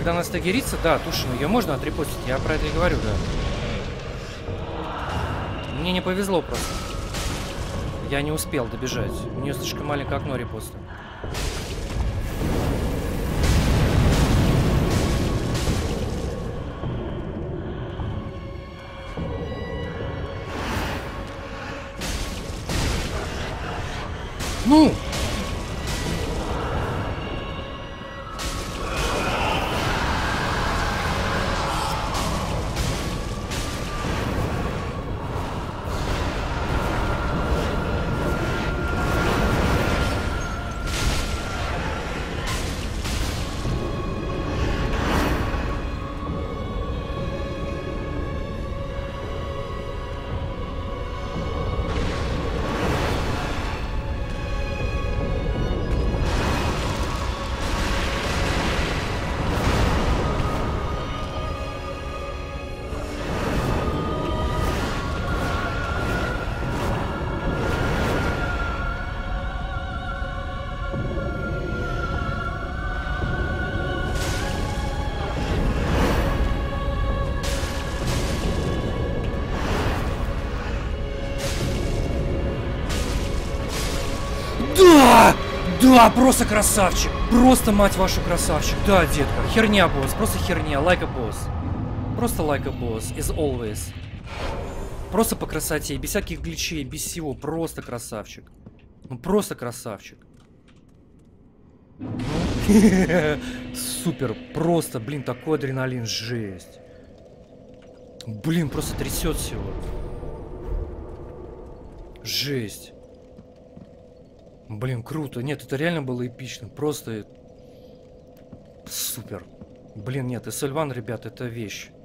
когда она стагерится, да, Тушину, ее можно отрепостить, я про это и говорю, да. Мне не повезло просто. Я не успел добежать. У нее слишком маленькое окно репоста. Ну! Да! Да, просто красавчик! Просто, мать вашу, красавчик! Да, детка, херня, босс, просто херня, like a boss. Просто like a boss, as always. Просто по красоте, без всяких гличей, без всего, просто красавчик. Ну, просто красавчик. Супер, просто, блин, такой адреналин, жесть. Блин, просто трясет всего. Жесть. Блин, круто. Нет, это реально было эпично. Просто супер. Блин, нет, SL1, ребят, это вещь.